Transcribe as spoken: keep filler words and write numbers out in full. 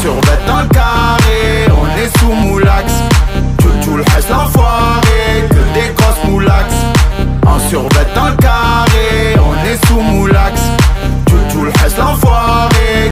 Sur bête dans le carré, on est sous moulax. Tchoul tchoul, reste l'enfoiré.